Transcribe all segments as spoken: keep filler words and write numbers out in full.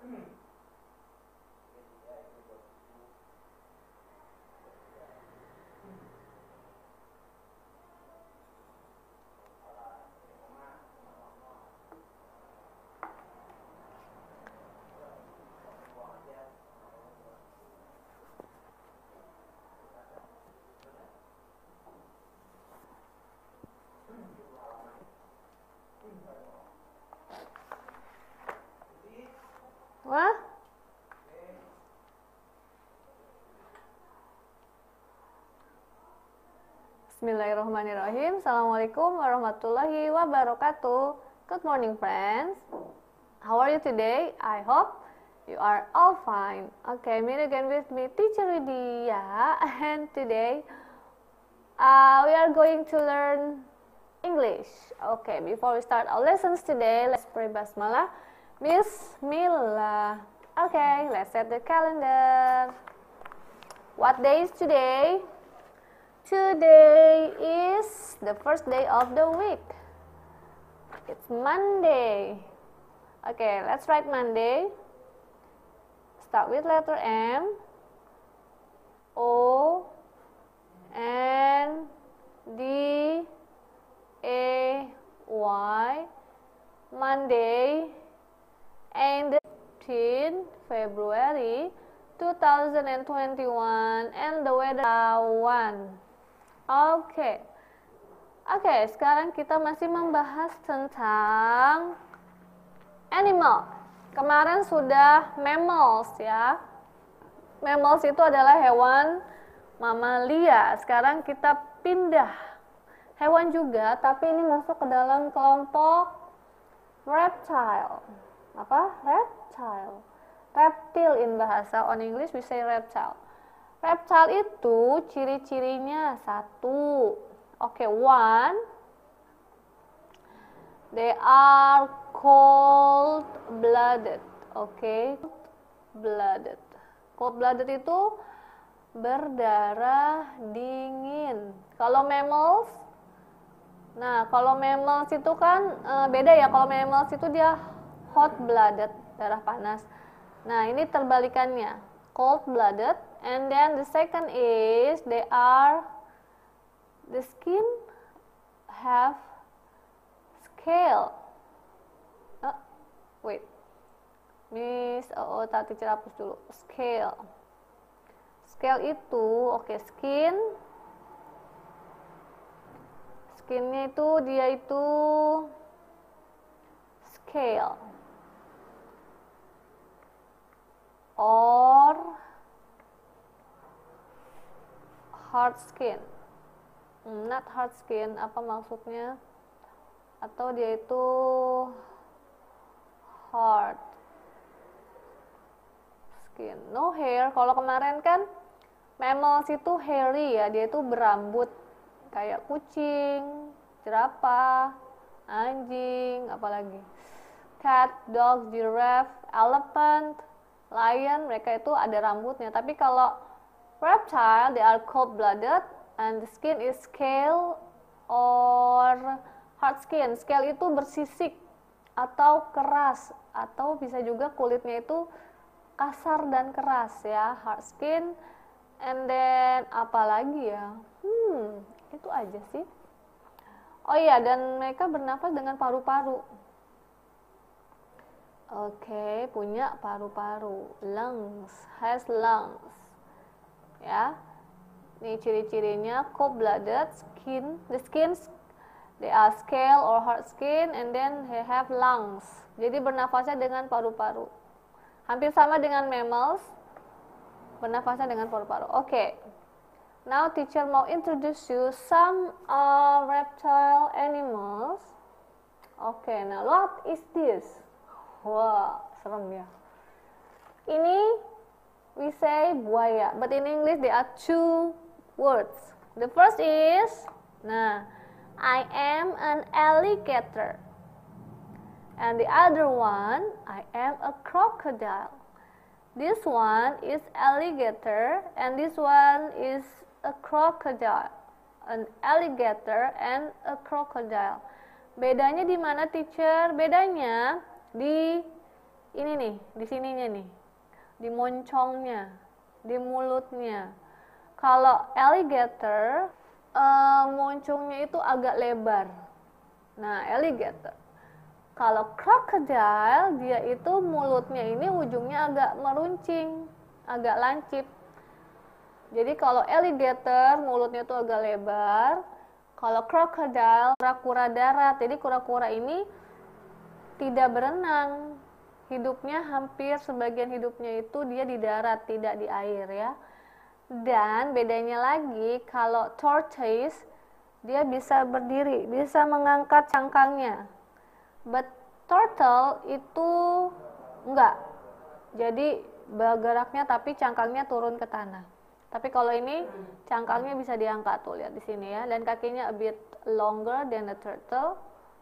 Wah? Bismillahirrahmanirrahim. Assalamualaikum warahmatullahi wabarakatuh. Good morning, friends. How are you today? I hope you are all fine. Okay, meet again with me, Teacher Widya. And today, uh, we are going to learn English. Okay, before we start our lessons today, let's pray Basmalah. Bismillah. Okay, let's set the calendar. What day is today? Today is the first day of the week. It's Monday. Okay, let's write Monday. Start with letter M. O N D A Y. Monday. And the fifteenth February two thousand twenty-one, and the weather one. Oke, okay. Oke, okay, sekarang kita masih membahas tentang animal. Kemarin sudah mammals ya. Mammals itu adalah hewan mamalia. Sekarang kita pindah hewan juga, tapi ini masuk ke dalam kelompok reptile. Apa? Reptile. Reptil in bahasa on English we say reptile. Reptile itu ciri-cirinya satu. Oke, okay, one. They are cold-blooded. Oke, okay. Blooded. Cold-blooded itu berdarah dingin. Kalau mammals, nah kalau mammals itu kan e, beda ya. Kalau mammals itu dia hot-blooded, darah panas. Nah, ini terbalikannya, cold-blooded. And then the second is they are, the skin have scale. Oh, wait, Miss, oh, tadi teacher hapus dulu. Scale. Scale itu, oke, okay, skin. Skinnya itu dia itu scale. Or hard skin. Not hard skin, apa maksudnya? Atau dia itu hard skin. No hair. Kalau kemarin kan mammals itu hairy ya, dia itu berambut kayak kucing, jerapah, anjing, apalagi cat, dog, giraffe, elephant, lion, mereka itu ada rambutnya. Tapi kalau reptile, they are cold-blooded and the skin is scale or hard skin. Scale itu bersisik atau keras, atau bisa juga kulitnya itu kasar dan keras ya, hard skin. And then apa lagi ya? Hmm, itu aja sih. Oh iya, dan mereka bernafas dengan paru-paru. Oke, okay, punya paru-paru, lungs, has lungs, ya. Ini ciri-cirinya cold-blooded, skin, the skin, they are scale or hard skin, and then they have lungs. Jadi bernafasnya dengan paru-paru. Hampir sama dengan mammals, bernafasnya dengan paru-paru. Oke, okay. Now teacher mau introduce you some uh, reptile animals. Oke, okay, now what is this? Wah, serem ya. Ini we say buaya, but in English there are two words. The first is, nah, I am an alligator. And the other one, I am a crocodile. This one is alligator, and this one is a crocodile. An alligator and a crocodile. Bedanya di mana, teacher? Bedanya di ini nih, di sininya nih, di moncongnya, di mulutnya. Kalau alligator, uh, moncongnya itu agak lebar. Nah, alligator. Kalau crocodile, dia itu mulutnya ini ujungnya agak meruncing, agak lancip. Jadi kalau alligator, mulutnya itu agak lebar. Kalau crocodile, kura-kura darat. Jadi kura-kura ini tidak berenang. Hidupnya hampir sebagian hidupnya itu dia di darat, tidak di air ya. Dan bedanya lagi, kalau tortoise, dia bisa berdiri, bisa mengangkat cangkangnya. But turtle itu enggak. Jadi bergeraknya tapi cangkangnya turun ke tanah. Tapi kalau ini cangkangnya bisa diangkat, tuh lihat di sini ya, dan kakinya a bit longer than the turtle.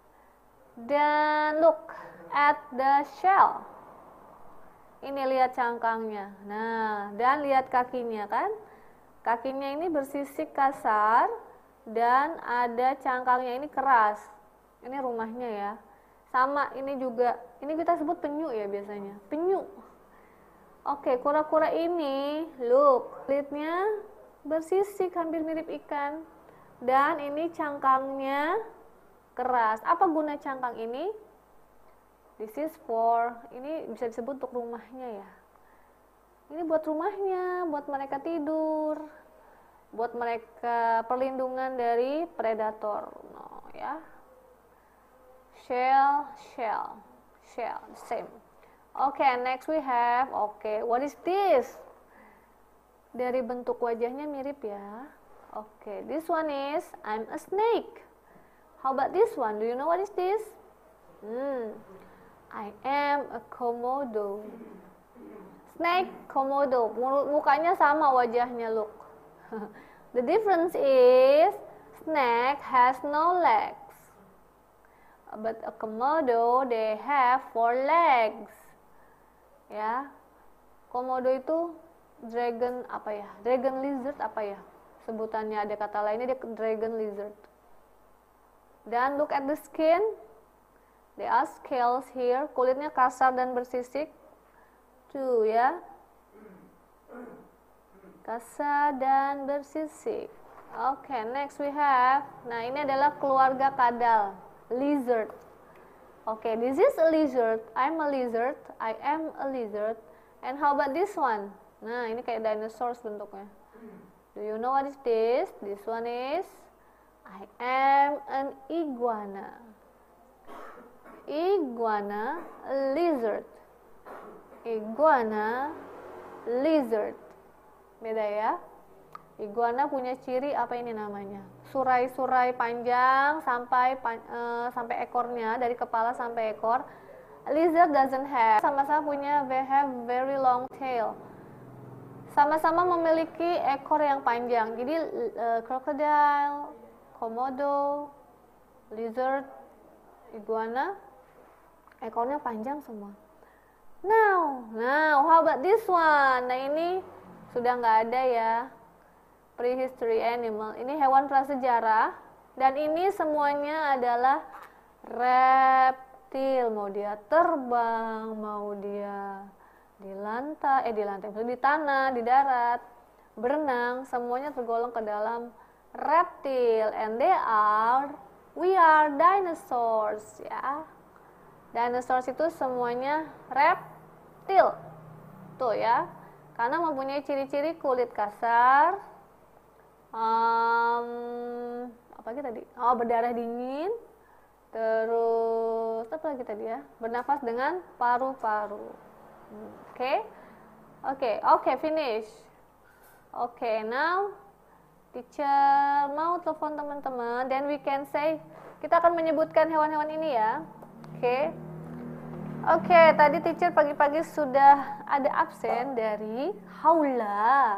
Dan look at the shell. Ini lihat cangkangnya. Nah, dan lihat kakinya kan? Kakinya ini bersisik kasar dan ada cangkangnya ini keras. Ini rumahnya ya. Sama ini juga, ini kita sebut penyu ya biasanya. Penyu. Oke, kura-kura ini, look, kulitnya bersisik hampir mirip ikan. Dan ini cangkangnya keras. Apa guna cangkang ini? This is for, ini bisa disebut untuk rumahnya ya. Ini buat rumahnya, buat mereka tidur, buat mereka perlindungan dari predator. No, ya. Shell, shell, shell, same. Okay, next we have, okay, what is this? Dari bentuk wajahnya mirip ya. Okay, this one is, I'm a snake. How about this one? Do you know what is this? Hmm, I am a komodo. Snake, komodo. Mukanya sama wajahnya, look. The difference is, snake has no legs. But a komodo, they have four legs. Ya, komodo itu dragon apa ya? Dragon lizard apa ya? Sebutannya ada kata lainnya, dia dragon lizard. Dan look at the skin. There are scales here. Kulitnya kasar dan bersisik. Tuh ya. Kasar dan bersisik. Oke, okay, next we have. Nah, ini adalah keluarga kadal. Lizard. Okay, this is a lizard. I'm a lizard. I am a lizard. And how about this one? Nah, ini kayak dinosaurs bentuknya. Do you know what is this? This one is, I am an iguana. Iguana, a lizard. Iguana, lizard. Beda ya. Iguana punya ciri apa ini namanya? Surai-surai panjang sampai pan, uh, sampai ekornya, dari kepala sampai ekor. Lizard doesn't have. Sama-sama punya, they have very long tail. Sama-sama memiliki ekor yang panjang. Jadi uh, crocodile, komodo, lizard, iguana, ekornya panjang semua. Now, now, how about this one? Nah, ini sudah nggak ada ya. Prehistory animal. Ini hewan prasejarah dan ini semuanya adalah reptil. Mau dia terbang, mau dia di lantai, eh di lantai, di tanah, di darat, berenang, semuanya tergolong ke dalam reptil. And they are, we are dinosaurs ya. Dinosaurs itu semuanya reptil. Tuh ya. Karena mempunyai ciri-ciri kulit kasar, Um, apa lagi tadi? Oh, berdarah dingin. Terus apa lagi tadi ya? Bernafas dengan paru-paru. Oke, oke, oke, finish. Oke, okay, now teacher mau telepon teman-teman. Then we can say, kita akan menyebutkan hewan-hewan ini ya. Oke, okay. Oke, okay, tadi teacher pagi-pagi sudah ada absen dari Haula.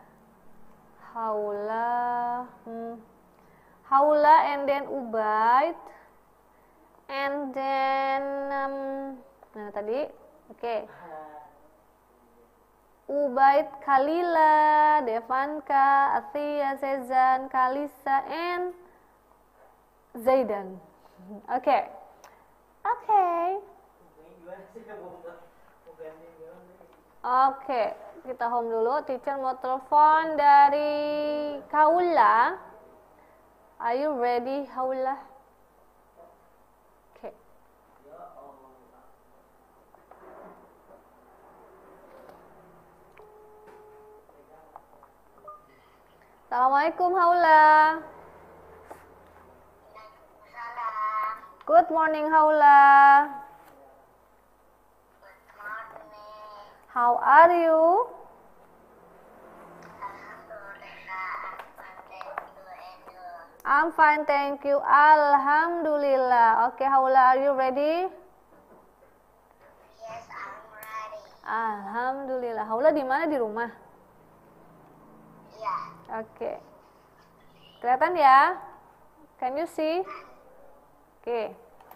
Haula, hmm. Haula, and then Ubaid, and then, um, nah tadi, oke, okay. Ubaid, Kalila, Devanka, Athia, Zezan, Kalisa, and Zaidan. Oke, okay. Oke. Okay. Oke, kita home dulu. Teacher mau telepon dari Haula. Are you ready, Haula? Oke. Assalamualaikum, Haula. Good morning, Haula. How are you? I'm fine, thank you. Alhamdulillah. Okay, Haula, are you ready? Yes, I'm ready. Alhamdulillah. Haula di mana, di rumah? Iya. Oke. Okay. Kelihatan ya? Can you see? Oke. Okay.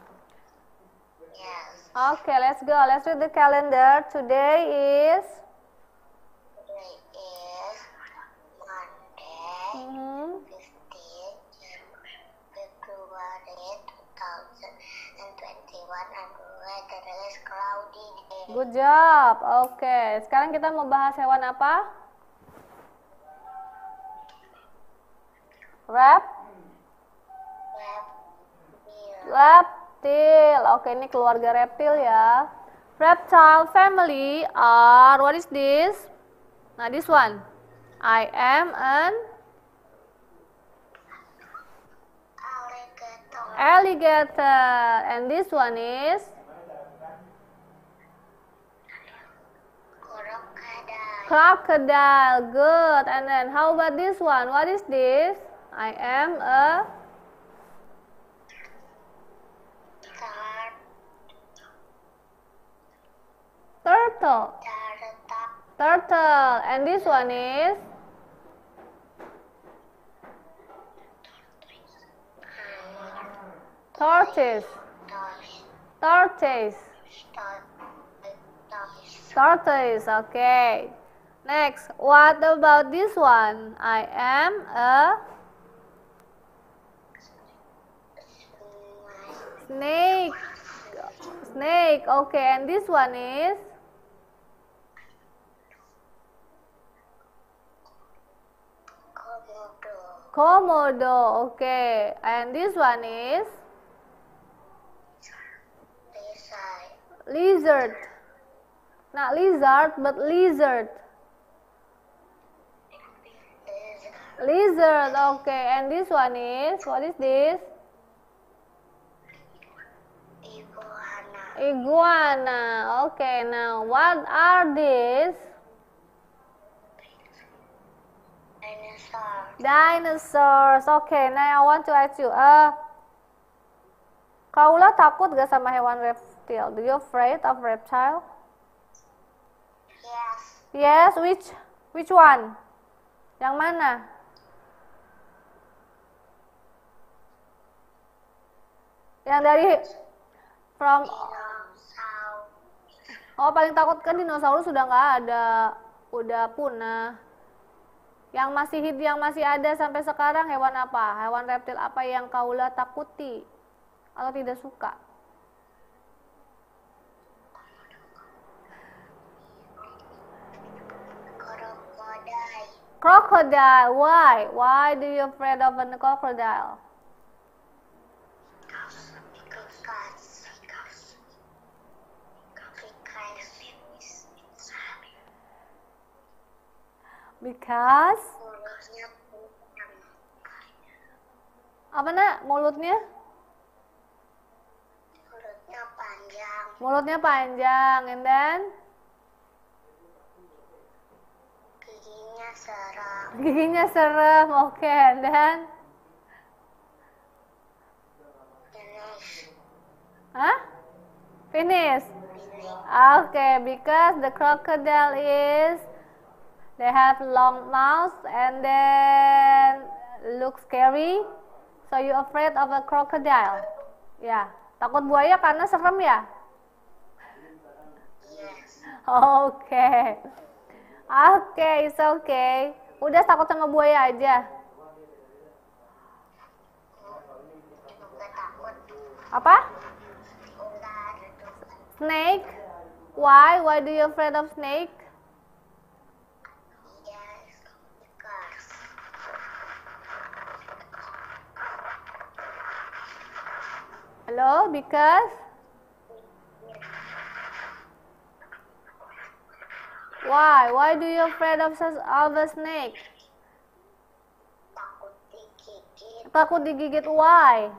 Yes. Okay, let's go. Let's read the calendar. Today is Today is Monday, mm-hmm. fifteenth February two thousand twenty-one, and the weather is cloudy. Good job. Oke, okay. Sekarang kita mau bahas hewan apa? Rap? Reptile. Reptil. Oke, okay, ini keluarga reptil ya. Reptile family are, what is this? Nah, this one. I am an Alligator. alligator. And this one is Crocodile. crocodile. Good. And then how about this one? What is this? I am a turtle. Turtle. And this one is tortoise. Tortoise. Tortoise. Okay. Next, what about this one? I am a snake. Snake. Okay, and this one is Komodo. Okay, and this one is lizard. Not lizard, but lizard. Lizard. Okay, and this one is, what is this? Iguana. Iguana. Okay, now what are these? Dinosaur. Dinosaurs. Okay, now I want to ask you, uh, Kaula takut gak sama hewan reptil? Do you afraid of reptile? Yes. Yes, which which one? Yang mana? Yang dari from Dinosaur. Oh, paling takut kan dinosaurus sudah nggak ada, udah punah. Yang masih hidup, yang masih ada sampai sekarang hewan apa? Hewan reptil apa yang Kaula takuti atau tidak suka? Crocodile. Crocodile. Why? Why do you afraid of a crocodile? Because, because, because, Because mulutnya panjang. apa nak? Mulutnya? Mulutnya panjang. Mulutnya panjang, and then Giginya serem. giginya serem. Oke, okay, and then Finish. Hah? Finish. Finish. Okay, because the crocodile is they have long mouth and then look scary. So you afraid of a crocodile? Ya, takut buaya karena serem ya? Yes. Oke. Okay. Oke, okay, it's okay. Udah takut sama buaya aja. Juga takut. Apa? Ular juga. Snake? Why? Why do you afraid of snake? Hello, because? Why? Why do you afraid of of a snake? Takut digigit. Takut digigit. Why?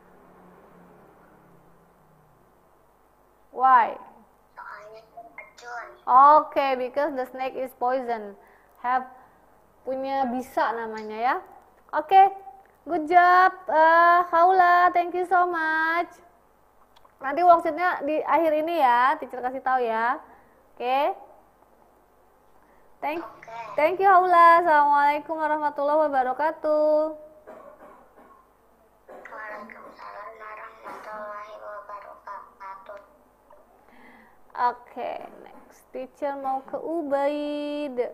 Why? Soalnya racun. Okay, because the snake is poison. Have punya bisa namanya ya. Oke, okay. Good job, uh, Haula. Thank you so much. Nanti worksheetnya di akhir ini ya, teacher kasih tahu ya. Oke. Okay. Thank, thank you Haula. Assalamualaikum warahmatullahi wabarakatuh. Waalaikumsalam warahmatullahi wabarakatuh. Oke, okay, next teacher mau ke Ubaid.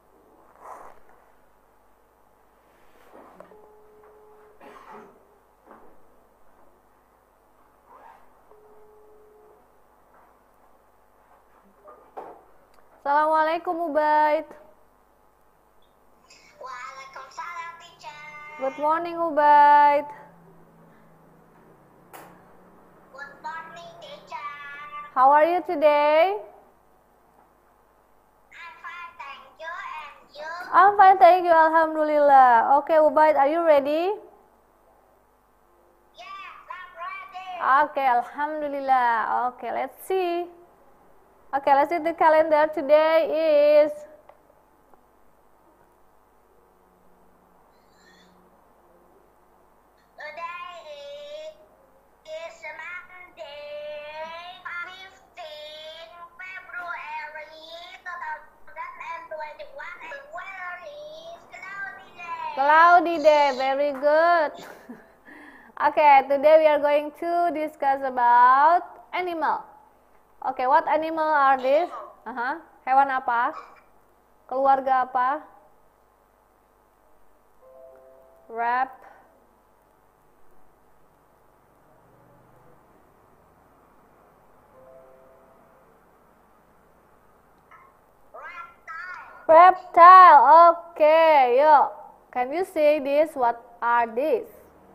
Assalamualaikum Ubaid. Waalaikumsalam teacher. Good morning Ubaid. Good morning teacher. How are you today? I'm fine, thank you. And you? I'm fine, thank you. Alhamdulillah. Okay Ubaid, are you ready? Yes, I'm ready. Okay, Alhamdulillah. Okay, let's see. Okay, let's see the calendar. Today is Today is, is Monday, fifteenth February twenty twenty-one, and weather is cloudy day. cloudy day. Very good. Okay, today we are going to discuss about animal. Okay, what animal are these? Uh-huh. Hewan apa? Keluarga apa? Rap. Reptile. Reptile. Okay, yo. Can you say this? What are these?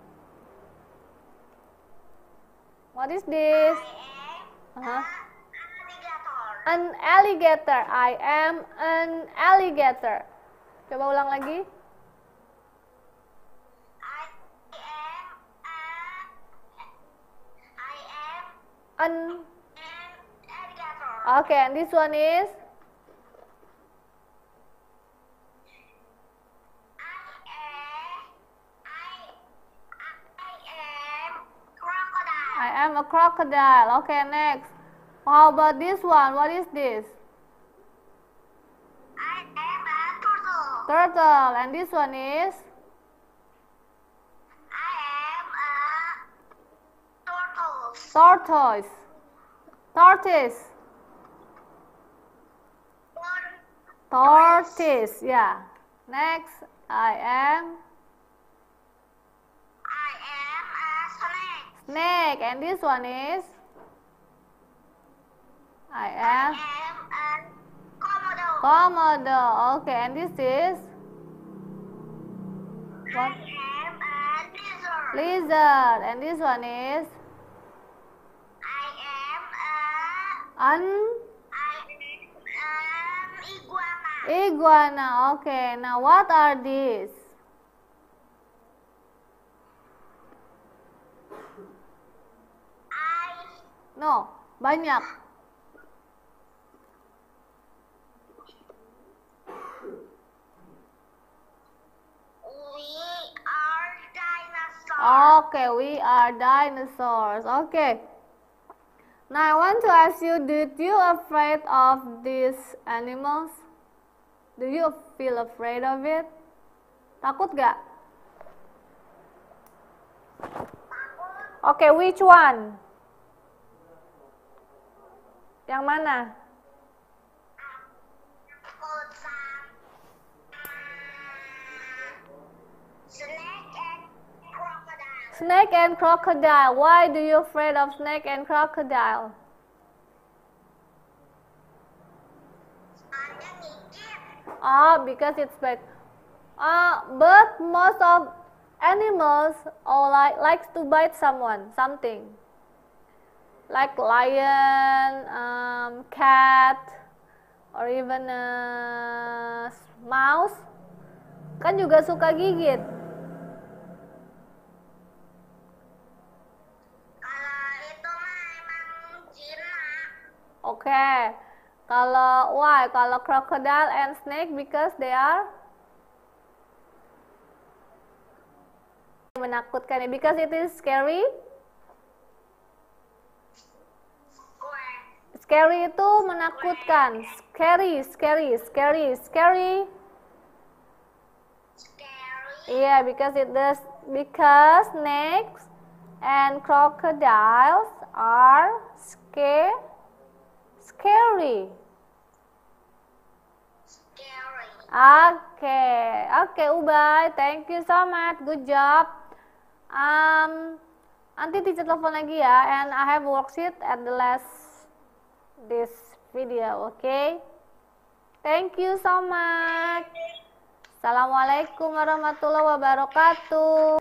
What is this? I am Uh-huh. alligator. An alligator. I am an alligator. Coba ulang lagi. I am a, I am An. an alligator. Okay, and this one is? I am, I, I am crocodile. I am a crocodile. Okay, next. How about this one? What is this? I am a turtle. Turtle. And this one is? I am a turtle. Tortoise. Tortoise. Tortoise. Yeah. Next. I am? I am a snake. Snake. And this one is? I I am? am a komodo. Komodo. Okay, and this is? What? I am a lizard. Lizard. And this one is? I am a An? I am iguana. Iguana. Okay, now what are these? I No, banyak. we are dinosaurs. Okay, we are dinosaurs. Okay. Now I want to ask you, did you afraid of these animals? Do you feel afraid of it? Takut gak? Okay, which one? Yang mana? Takut sama snake and crocodile. Snake and crocodile. Why do you afraid of snake and crocodile? Soalnya gigit. Ah, because it's bad. Uh, but most of animals all like likes to bite someone, something. like lion, um, cat, or even a mouse, kan juga suka gigit. Kalau itu mah emang Cina. Oke, okay. Kalau why? Kalau crocodile and snake because they are menakutkan, because it is scary. Scary itu menakutkan. Scary, scary, scary, scary. Scary. Yeah, because it does. Because snakes and crocodiles are scare, scary. Scary. Oke, okay. oke okay, Ubay, thank you so much, good job. Um, nanti teacher telepon lagi ya, and I have worksheet at the last this video, okay? Thank you so much. Assalamualaikum warahmatullahi wabarakatuh.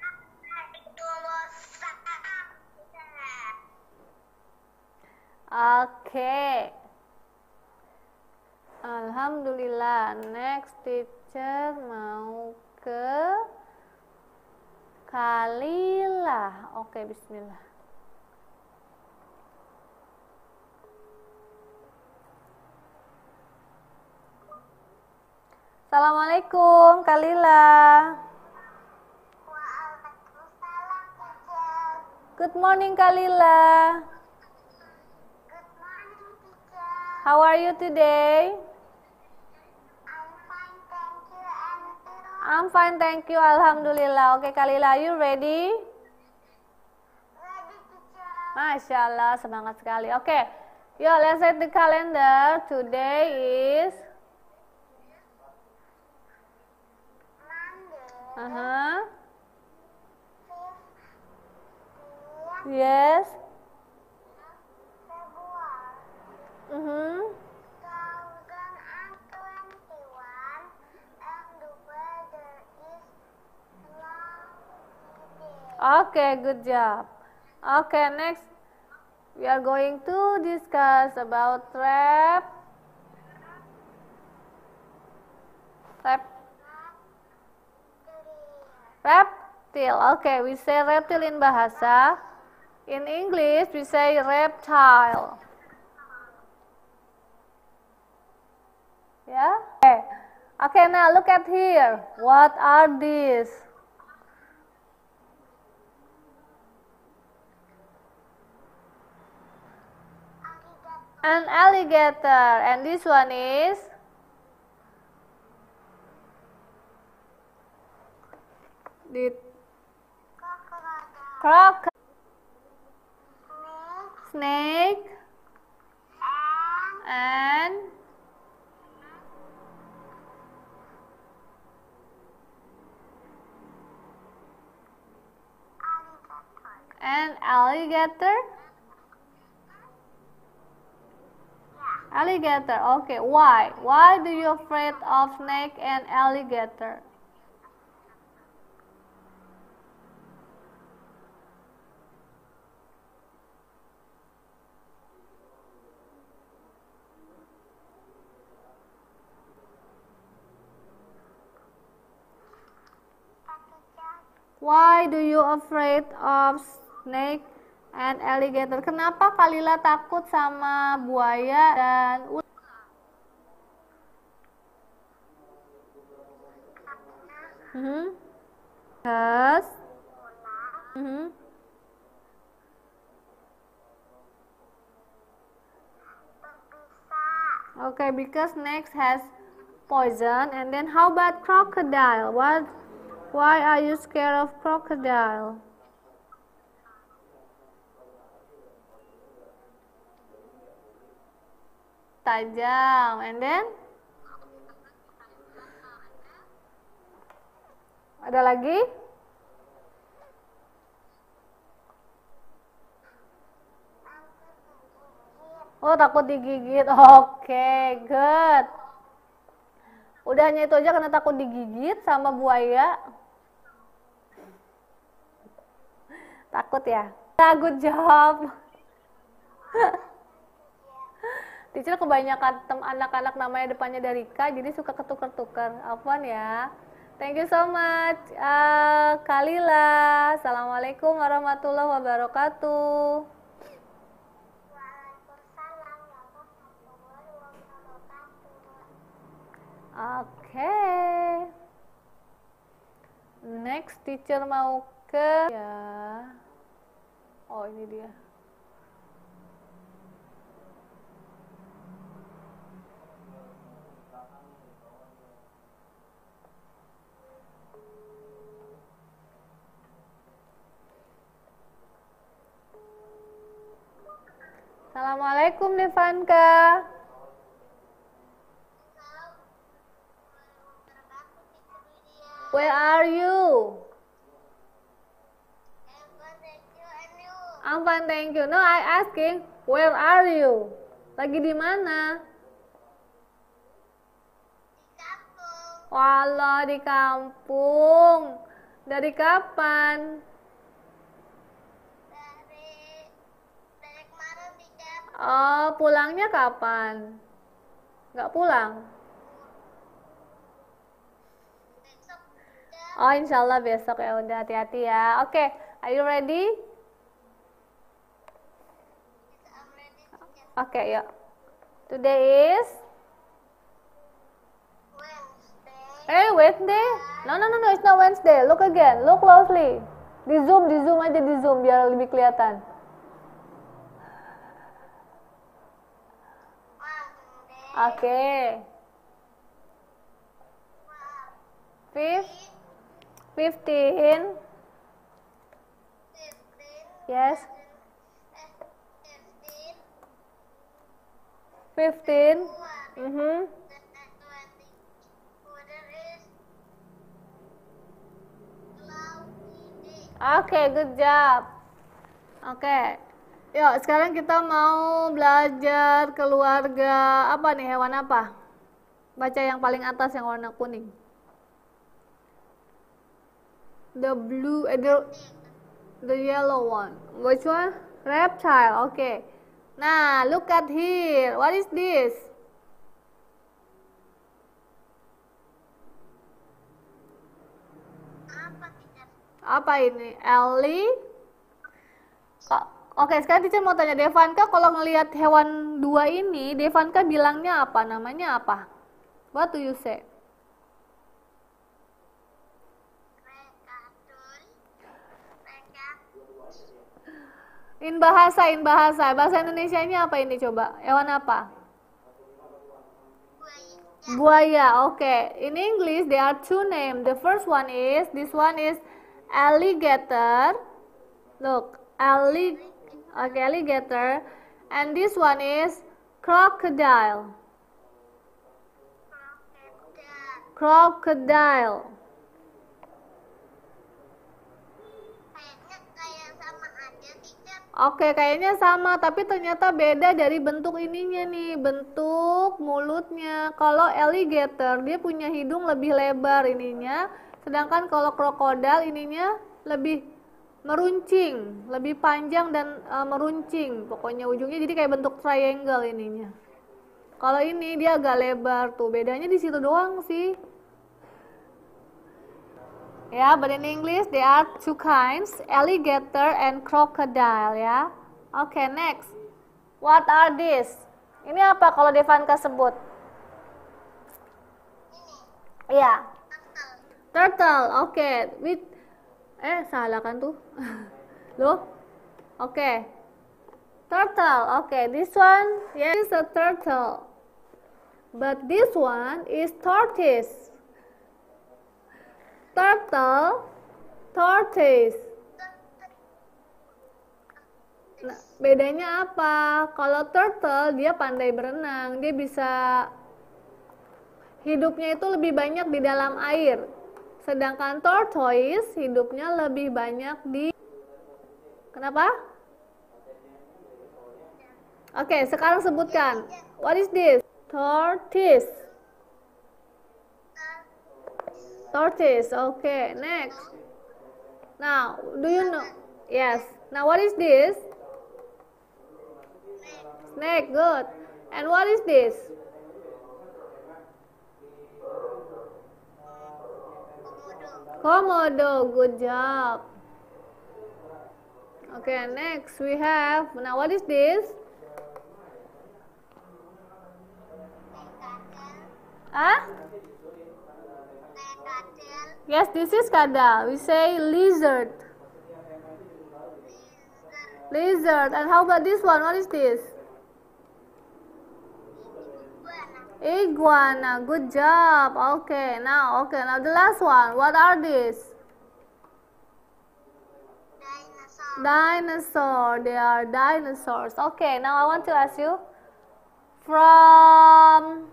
Oke. Okay. Alhamdulillah. Next teacher mau ke Kalilah. Oke, okay, bismillah. Assalamualaikum, Kalilah. Waalaikumsalam, teacher. Good morning, Kalilah. Good morning, teacher. How are you today? I'm fine, thank you. And you? I'm fine, thank you. Alhamdulillah. Oke, Kalilah, are you ready? Ready, teacher. Masya Allah, semangat sekali. Oke, yo, let's set the calendar. Today is Monday. Uh-huh. fifteenth Yes. February. Mm-hmm. twenty twenty-one, and the weather is lovely. Okay, good job. Okay, next we are going to discuss about rep. Rep. Reptile. Okay, we say reptile in bahasa. In English, we say reptile. Yeah? Okay. Okay, now look at here. What are these? An alligator. And this one is? The Crocodile. crocodile. Snake. Snake. And And alligator. an alligator. Yeah. Alligator. Okay, why? Why do you afraid of snake and alligator? Why do you afraid of snake and alligator? Kenapa Kalila takut sama buaya dan ular? Hmm. Yes. Hmm. Okay, because snakes has poison. And then how about crocodile? What? Why are you scared of crocodile? Tajam. And then? Ada lagi? Oh, takut digigit. Oke, okay, good. Udah hanya itu aja karena takut digigit sama buaya. Takut ya? Nah, good job. Teacher kebanyakan tem anak-anak namanya depannya dari K, jadi suka ketukar-tukar. Apaan ya? Thank you so much, uh, Kalila. Assalamualaikum warahmatullahi wabarakatuh. Waalaikumsalam warahmatullahi wabarakatuh. Oke. Okay. Next teacher mau ke ya. Oh, ini dia. Assalamualaikum Devanka. Where are you? I'm fine, thank you. No, I asking, where are you? Lagi di mana? Di kampung. Walah, di kampung. Dari kapan? Oh, pulangnya kapan? Nggak pulang? Besok Oh, insya Allah besok ya udah hati-hati ya. Oke, okay. Are you ready? Oke, okay, yuk. Today is Wednesday. Eh, Wednesday? No, no, no, no, it's not Wednesday. Look again. Look closely. Di zoom, di zoom aja di zoom biar lebih kelihatan. Oke. Okay. Fifth, fifteen. Yes. Fifteen. Mhm. Oke, okay, good job. Oke. Okay. Yuk, sekarang kita mau belajar keluarga apa nih, hewan apa? Baca yang paling atas yang warna kuning. The blue, eh, the, the yellow one. Which one? Reptile. Oke. Okay. Nah, look at here. What is this? Apa ini? Ellie? Oh. Oke, sekarang teacher mau tanya Devanka, kalau ngelihat hewan dua ini, Devanka bilangnya apa? Namanya apa? What do you say? In bahasa, in bahasa. Bahasa Indonesianya apa ini coba? Hewan apa? Buaya. Oke. Okay. In English, there are two names. The first one is, this one is alligator. Look, alligator. Okay, alligator, and this one is crocodile. Crocodile. Kayaknya kayak sama aja, teacher. Oke, kayaknya sama, tapi ternyata beda dari bentuk ininya nih, bentuk mulutnya. Kalau alligator dia punya hidung lebih lebar ininya, sedangkan kalau crocodile ininya lebih meruncing, lebih panjang dan uh, meruncing, pokoknya ujungnya jadi kayak bentuk triangle ininya. Kalau ini dia agak lebar tuh, bedanya di situ doang sih. Ya, yeah, but in English there are two kinds, alligator and crocodile ya. Oke, okay, next. What are these? Ini apa kalau Devanka sebut? Iya. Yeah. Turtle. Oke, okay. With Eh, salah kan tuh? Loh? Oke. Okay. Turtle. Oke, okay. This one, yes, is a turtle. But this one is tortoise. Turtle, tortoise. Nah, bedanya apa? Kalau turtle, dia pandai berenang. Dia bisa, hidupnya itu lebih banyak di dalam air. Sedangkan tortoise hidupnya lebih banyak di... Kenapa? Oke, okay, sekarang sebutkan. What is this? Tortoise. Tortoise. Oke, okay, next. Now, do you know? Yes. Now, what is this? Snake, good. And what is this? Komodo, good job. Okay, next we have, now what is this? Huh? Yes, this is kadal. We say lizard. Lizard. And how about this one? What is this? Iguana. Good job. Okay, now, okay, now the last one. What are these? Dinosaur. Dinosaur. They are dinosaurs. Okay, now I want to ask you, from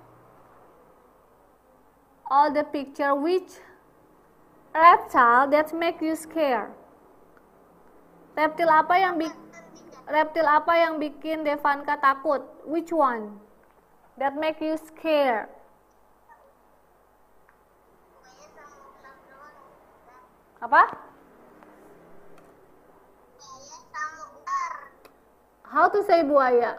all the picture, which reptile that make you scared? Reptil apa yang bikin reptil apa yang bikin Devanka takut? Which one that make you scared? Apa? How to say buaya?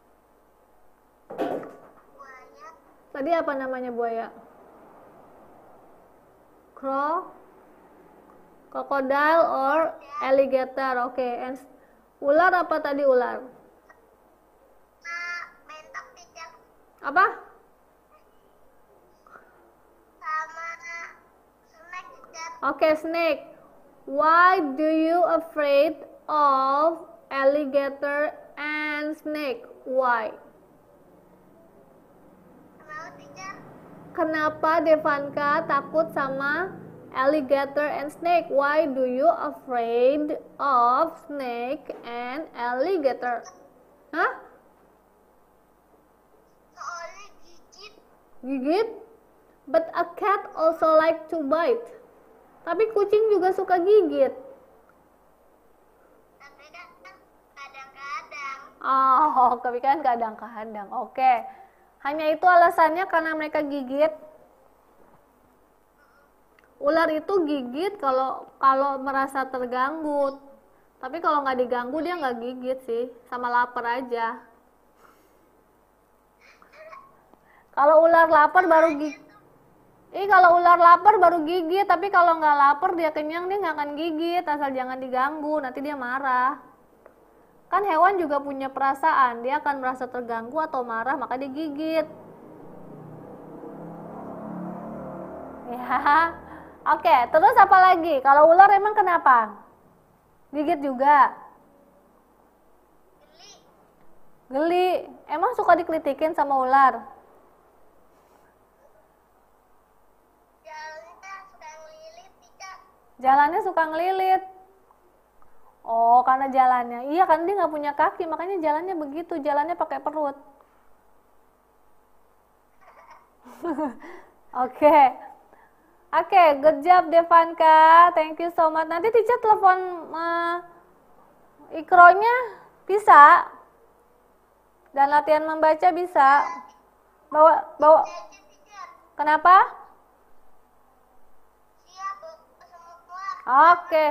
Buaya. Tadi apa namanya buaya? Crow, crocodile or alligator. Oke, okay. And ular apa tadi ular? Nah, bentuk tidak. Apa? Sama snake tidak. Oke, okay, snake. Why do you afraid of alligator and snake? Why? Kenapa tidak? Kenapa Devanka takut sama alligator and snake? Why do you afraid of snake and alligator? Hah? Soalnya gigit. Gigit? But a cat also like to bite. Tapi kucing juga suka gigit. Tapi kan kadang-kadang. Oh, tapi kan kadang-kadang. Oke. Okay. Hanya itu alasannya karena mereka gigit. Ular itu gigit kalau kalau merasa terganggu. Tapi kalau nggak diganggu dia nggak gigit sih, sama lapar aja. Kalau ular lapar baru gigit. Ih, kalau ular lapar baru gigit, tapi kalau nggak lapar dia kenyang dia nggak akan gigit, asal jangan diganggu, nanti dia marah. Kan hewan juga punya perasaan, dia akan merasa terganggu atau marah, maka dia gigit. Ya, oke, terus apa lagi? Kalau ular emang kenapa? Gigit juga? Geli. Geli, emang suka dikelitikin sama ular? Jalannya suka ngelilit tidak. Jalannya suka ngelilit. Oh, karena jalannya. Iya, kan dia nggak punya kaki, makanya jalannya begitu. Jalannya pakai perut. Oke. Okay. Oke, okay, good job Devanka. Thank you so much. Nanti teacher telepon uh, ikronya bisa. Dan latihan membaca bisa. Bawa bawa. Kenapa? Siap semua. Oke. Okay.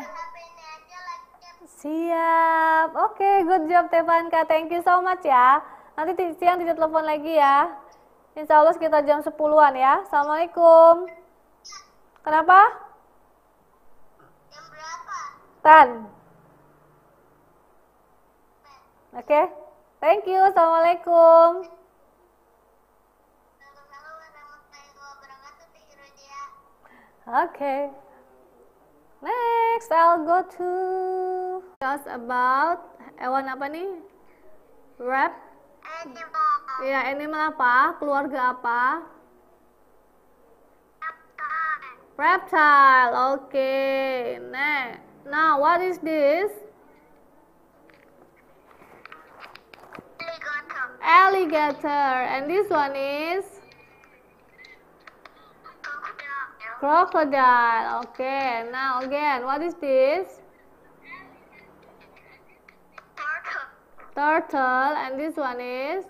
Siap. Oke, okay, good job Devanka. Thank you so much ya. Nanti siang tidak telepon lagi ya. Insya Allah sekitar jam sepuluhan ya. Assalamualaikum. Kenapa? Jam berapa? Tan. Oke. Okay. Thank you. Assalamualaikum. Oke. Okay. Next, I'll go to just about hewan apa nih? Rap? Animal. Ya, animal apa? Keluarga apa? Reptile. Reptile. Oke. Okay. Next. Now, what is this? Alligator. Alligator. And this one is? Crocodile. Crocodile. Okay. Now again, what is this? Turtle. Turtle. And this one is?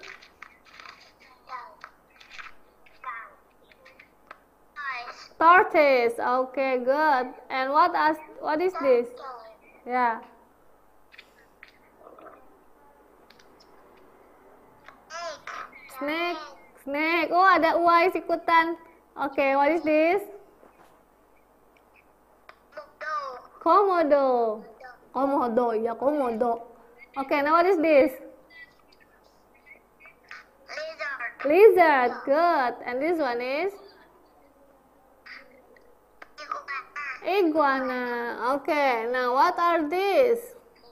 Tortoise. Okay, good. And what as what is this? Yeah. Snake. Oh, ada Uwais ikutan. Oke, okay, what is this? Komodo. Komodo, ya komodo. Oke, okay, now what is this? Lizard. Lizard, good. And this one is? Iguana. Oke, okay, now what are these?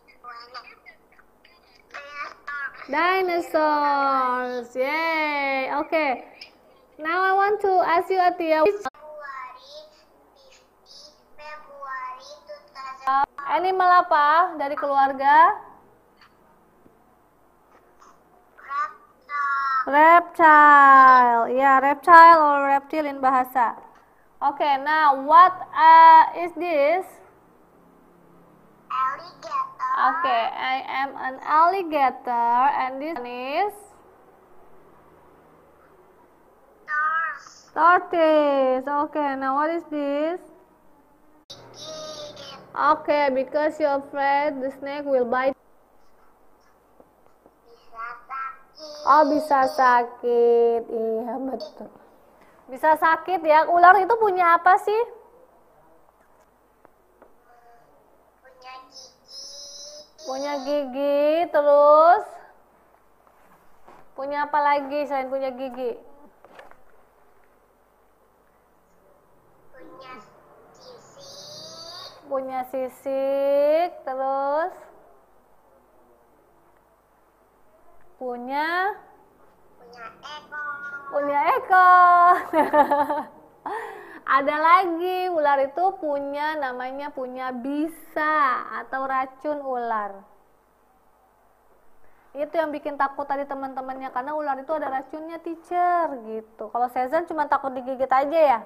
Dinosaurs. Yay. Oke. Okay. Now I want to ask you, Atia. Animal apa dari keluarga? Reptile. Ya, yeah, reptile or reptile in bahasa. Oke, okay, now what uh, is this? Alligator. Oke, okay, I am an alligator and this one is tortoise. Okay, now what is this? Okay, because you're afraid the snake will bite. Bisa sakit. Oh, bisa sakit. Iya, betul. Bisa sakit ya. Ular itu punya apa sih? Punya gigi. Punya gigi, terus punya apa lagi selain punya gigi? Punya sisik. Punya sisik, terus punya Punya ekor. punya ekor. Ada lagi, ular itu punya namanya punya bisa atau racun ular. Itu yang bikin takut tadi teman-temannya, karena ular itu ada racunnya, teacher, gitu. Kalau Sezan cuma takut digigit aja ya.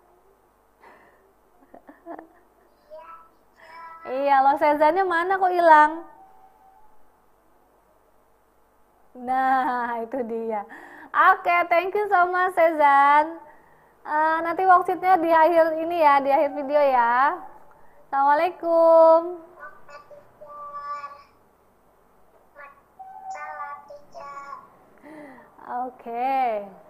Iya, lo Sezannya mana kok hilang? Nah, itu dia. Oke, okay, thank you so much Sezan. Uh, nanti worksheetnya di akhir ini ya, di akhir video ya. Assalamualaikum. Oke. Okay.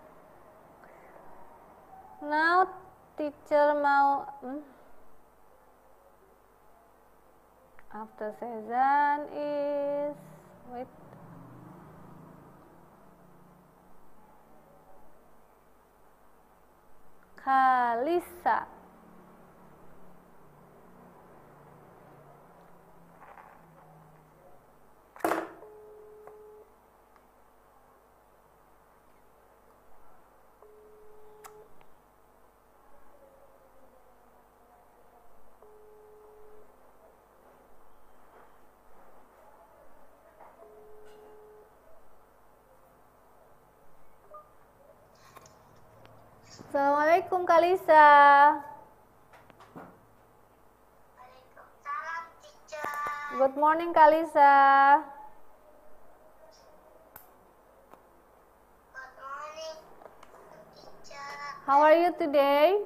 Now teacher mau hmm? After Sezan is wait. Kalisa. Assalamualaikum Kalisa. Waalaikumsalam, teacher. Good morning Kalisa. Good morning, teacher. How are you today?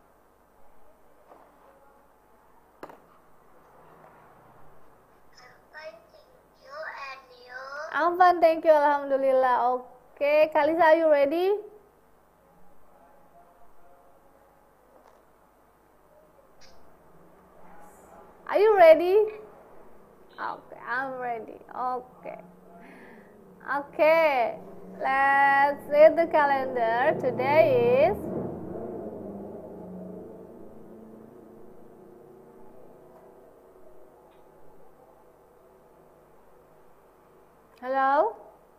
I'm fine, thank you. And you? I'm fine, thank you. Alhamdulillah. Okay, Kalisa, are you ready? Are you ready? Okay, I'm ready. Okay. Okay. Let's read the calendar. Today is Hello?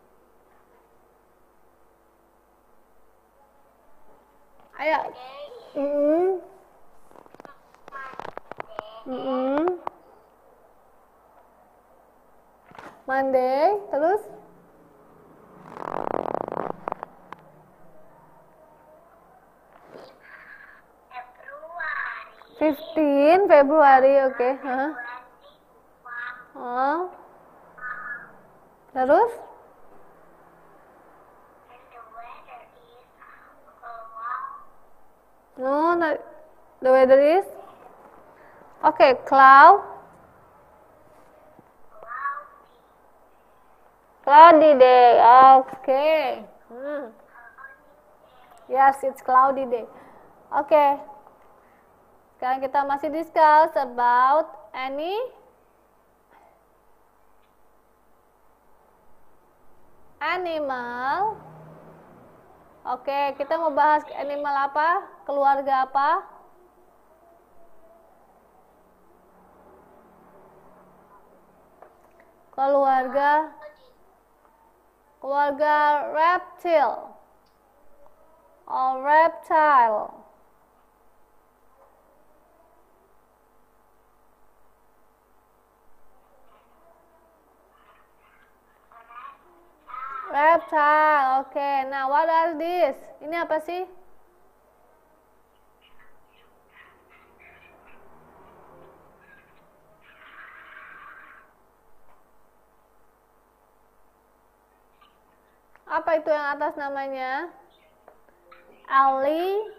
Ayo. Mm-mm. Mm-mm. Monday, terus? Februari. fifteen Februari, oke. Okay. Huh? Oh. Terus? And the weather is warm. No, no, the weather is? Okay, cloud. Cloudy. Cloudy day, okay. Hmm. Yes, it's cloudy day. Oke. Okay. Sekarang kita masih discuss about any animal. Oke, okay, kita mau bahas animal apa? Keluarga apa? Keluarga Keluarga reptile or reptile. Reptile. Oke, okay. Nah what are these? Ini apa sih? Apa itu yang atas namanya? Ali.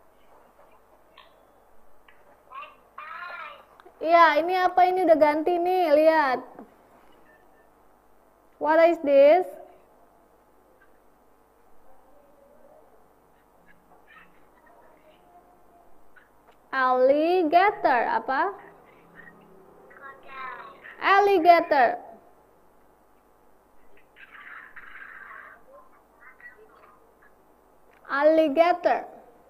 Iya, ini apa? Ini udah ganti nih, lihat. What is this? Alligator, apa? Alligator. Alligator.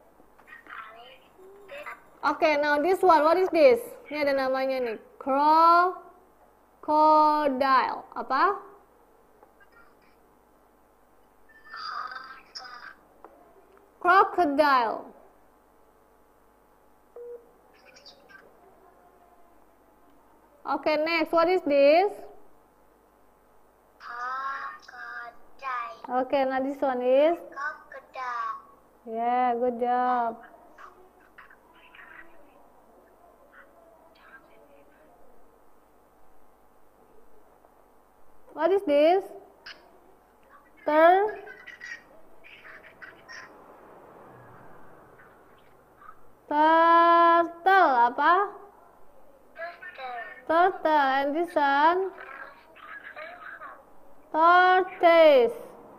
Oke, okay, now this one, what is this? Ini ada namanya nih, crocodile. Apa? Crocodile. Okay, next, what is this? Crocodile. Okay, now this one is? Crocodile. Yeah, good job. What is this? Tur Turtle, apa? Turtle. And this one? Tortoise.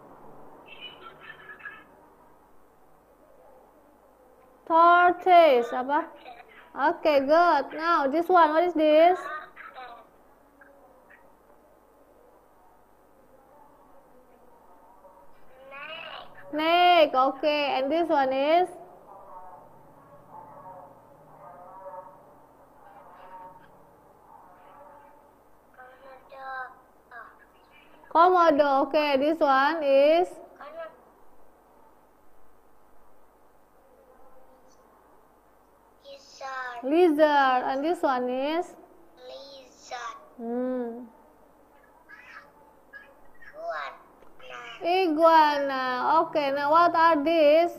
Tortoise, apa? Okay, good. Now this one, what is this? Snake. Okay, and this one is? Komodo. Okay, this one is? Lizard. Lizard. And this one is? Lizard. Hmm. Iguana. Iguana. Okay, now what are these?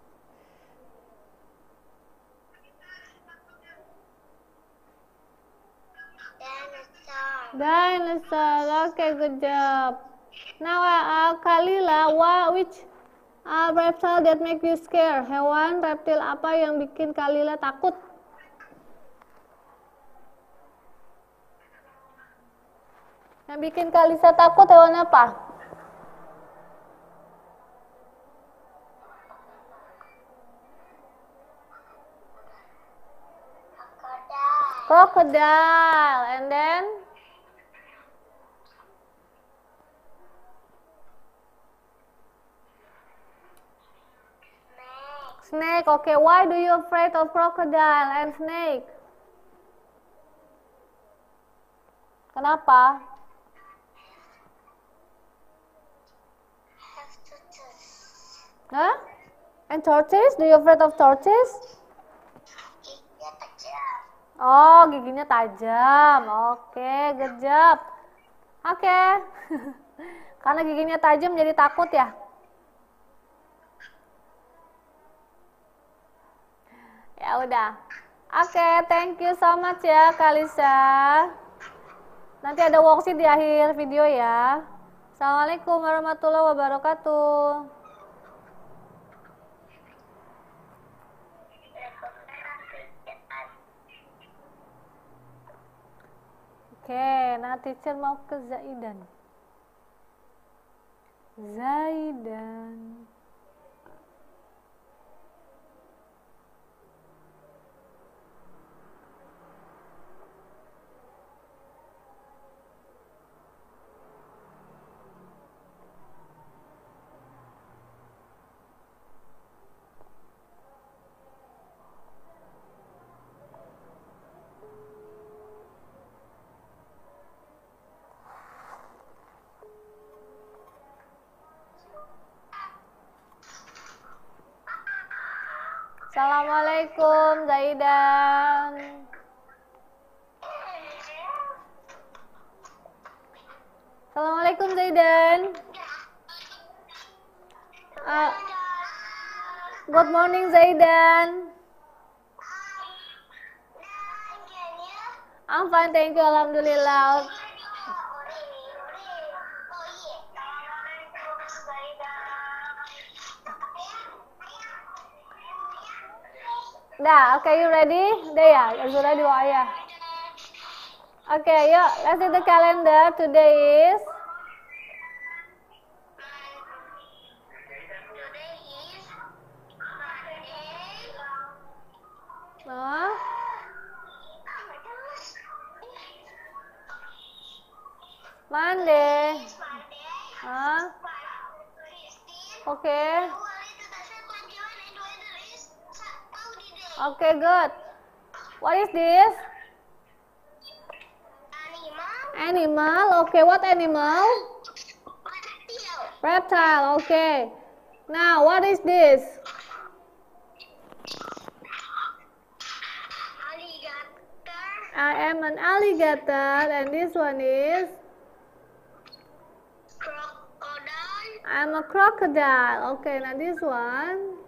Dinosaur. Dinosaur. Okay, good job. Now, uh, Kalila, what, which uh, reptile that make you scared? Hewan reptil apa yang bikin Kalila takut? Yang bikin Kalisa takut hewan apa? Crocodile. Crocodile. And then? Snake. Okay, why do you afraid of crocodile and snake? Kenapa? Have tortoise. Huh? And tortoise? Do you afraid of tortoise? Giginya tajam. Oh, giginya tajam. Oke, okay, good job. Oke. Okay. Karena giginya tajam jadi takut ya? Ya udah. Oke, okay, thank you so much ya Kalisa. Nanti ada worksheet di akhir video ya. Assalamualaikum warahmatullahi wabarakatuh. Oke, okay, nah teacher mau ke Zaidan. Zaidan. Assalamualaikum Zaidan. Assalamualaikum Zaidan. Uh, good morning Zaidan. I'm fine, thank you, alhamdulillah. Dah, okay, you ready? Dah ya, sudah di bawah ya. Okay, yuk, let's see the calendar. Today is Huh? Monday. Huh? Okay. Okay, good. What is this? Animal. Animal. Okay, what animal? Reptile. Reptile. Okay. Now, what is this? Alligator. I am an alligator, and this one is Crocodile. I'm a crocodile. Okay, now this one.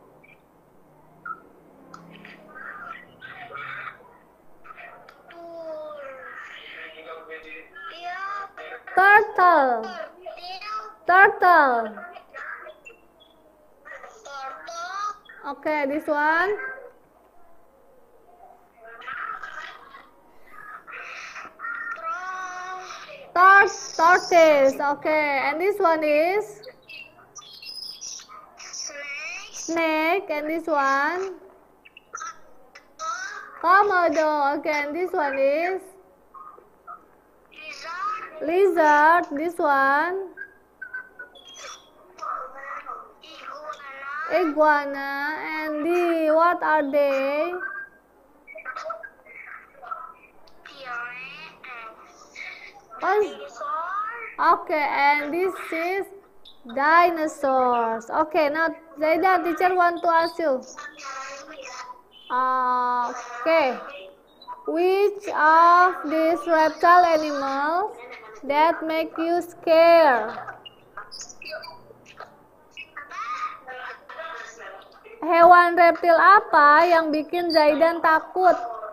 Turtle. Turtle. Okay, this one. Tor tortoise. Okay, and this one is snake. And this one komodo. Okay, and this one is lizard. This one iguana. And the what are they? Okay, and this is dinosaurs. Okay, now Zaidan, teacher want to ask you. Uh, okay, which of these reptile animals that make you scared? Hewan reptil apa yang bikin Zaidan takut?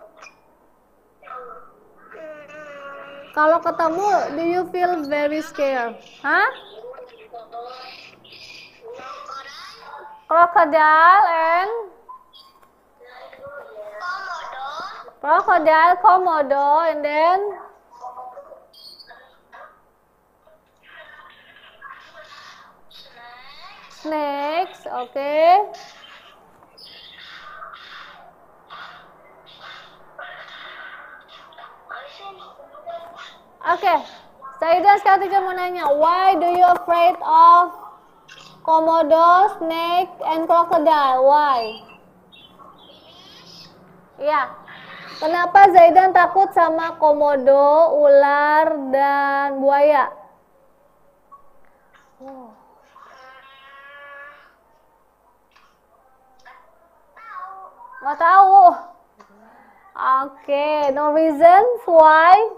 Kalau ketemu, do you feel very scared? Hah? Crocodile and crocodile, komodo, and then snakes. Okay. Oke, okay. Zaidan sekarang teacher mau nanya, why do you afraid of komodo, snake, and crocodile? Why? Ya, kenapa Zaidan takut sama komodo, ular, dan buaya? Oh. Nggak tahu. Oke, okay. No reason why?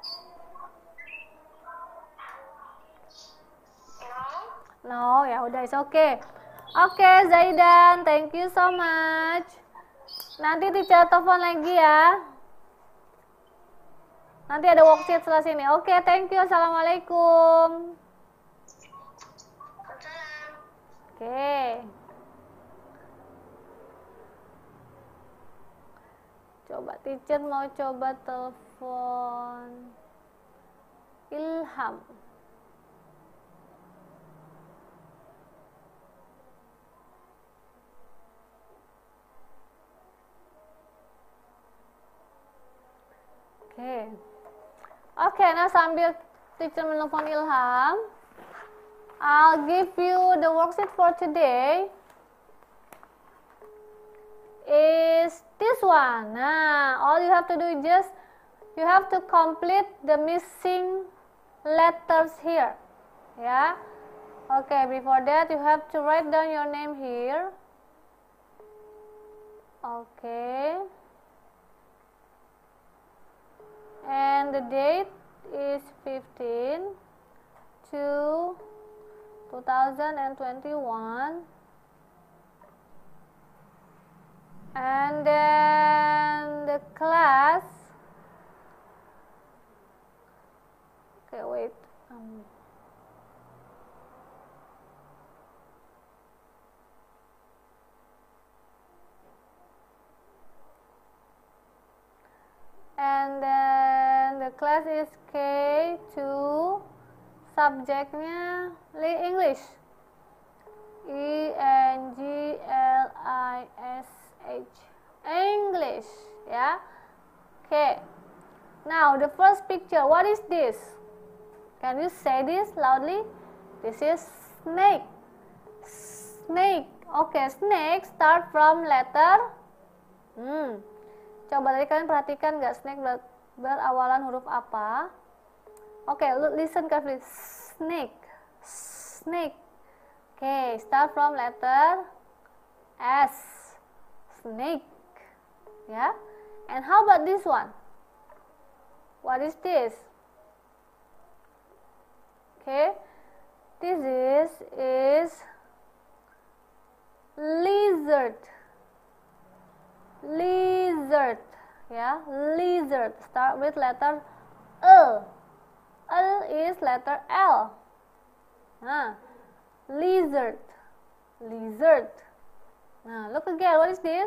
No, ya udah, it's okay. Oke, okay, Zaidan, thank you so much. Nanti teacher telepon lagi ya. Nanti ada worksheet setelah sini. Oke, okay, thank you. Assalamualaikum. Oke. Okay. Coba teacher mau coba telepon Ilham. Oke, okay. Oke, okay, nah sambil teacher menelpon Ilham, I'll give you the worksheet for today. Is this one. Nah, all you have to do is just you have to complete the missing letters here. Ya, oke. Okay, before that you have to write down your name here. Okay. And the date is fifteen to two thousand twenty-one. And then the class. Okay, wait. Um, and then the class is K two, subjeknya English, E N G L I S H, English, ya. Okay, now the first picture, what is this? Can you say this loudly? This is snake. Snake. Okay, snake start from letter. Hmm. Coba tadi kalian perhatikan nggak, snake ber berawalan huruf apa? Oke, okay, listen carefully. Snake. Snake. Oke, okay, start from letter S. Snake. Ya. Yeah? And how about this one? What is this? Okay, this is is lizard. Lizard, ya, lizard. Start with letter L. L is letter L. Nah, lizard, lizard. Nah, look again. What is this?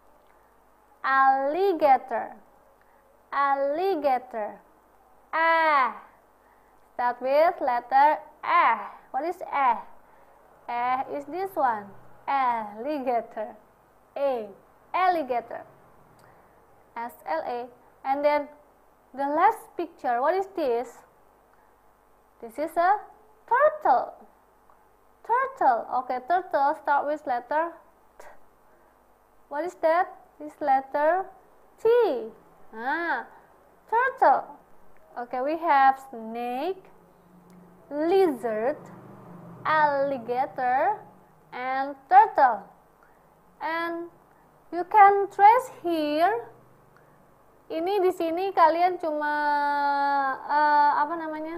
Alligator, alligator. Ah. Start with letter A. What is A? A is this one. Alligator. A. Alligator. S L A. And then the last picture. What is this? This is a turtle. Turtle. Okay, turtle start with letter T. What is that? This letter T. Ah, turtle. Okay, we have snake, lizard, alligator, and turtle. And you can trace here. Ini di sini kalian cuma uh, apa namanya?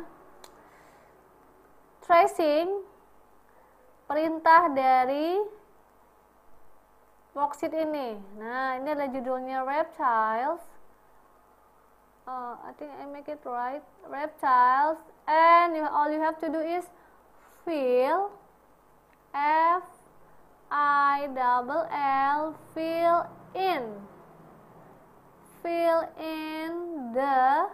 Tracing perintah dari worksheet ini. Nah, ini adalah judulnya reptiles. Uh, I think I make it right. Reptiles, and you, all you have to do is fill, F I double L, fill in, fill in the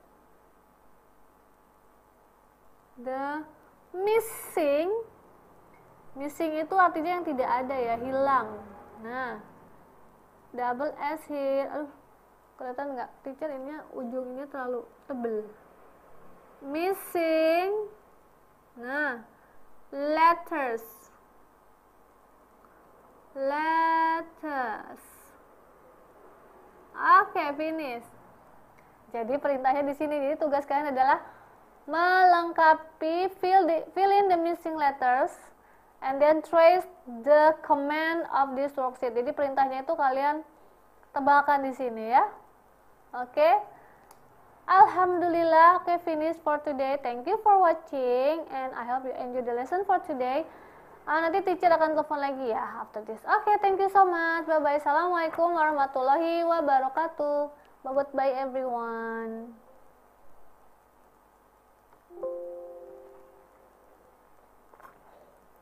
the missing. Missing itu artinya yang tidak ada ya, hilang. Nah, double S here. Aduh, kelihatan nggak, teacher, ini ujungnya terlalu tebel. Missing. Nah, letters. Letters. Oke, okay, finish. Jadi perintahnya di sini, jadi tugas kalian adalah melengkapi, fill, the, fill in the missing letters, and then trace the command of this worksheet. Jadi perintahnya itu kalian tebalkan di sini ya. Oke, okay. Alhamdulillah, okay, finish for today. Thank you for watching, and I hope you enjoy the lesson for today. Uh, nanti teacher akan telepon lagi ya after this. Oke, okay, thank you so much. Bye bye. Assalamualaikum warahmatullahi wabarakatuh. Bye bye everyone.